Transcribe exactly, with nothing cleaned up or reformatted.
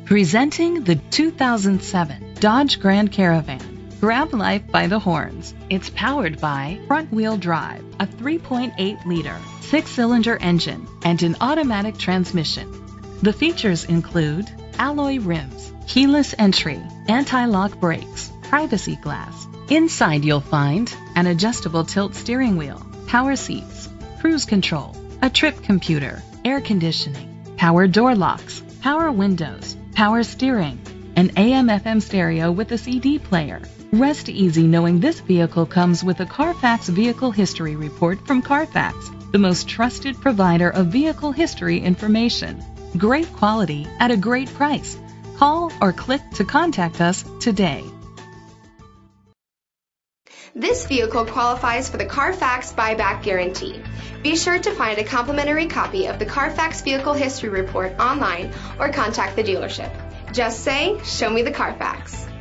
Presenting the two thousand seven Dodge Grand Caravan. Grab life by the horns. It's powered by front-wheel drive, a three point eight liter, six-cylinder engine, and an automatic transmission. The features include alloy rims, keyless entry, anti-lock brakes, privacy glass. Inside you'll find an adjustable tilt steering wheel, power seats, cruise control, a trip computer, air conditioning, power door locks, power windows, power steering, an A M F M stereo with a C D player. Rest easy knowing this vehicle comes with a Carfax Vehicle History Report from Carfax, the most trusted provider of vehicle history information. Great quality at a great price. Call or click to contact us today. This vehicle qualifies for the Carfax buyback guarantee. Be sure to find a complimentary copy of the Carfax Vehicle History Report online or contact the dealership. Just say, "Show me the Carfax."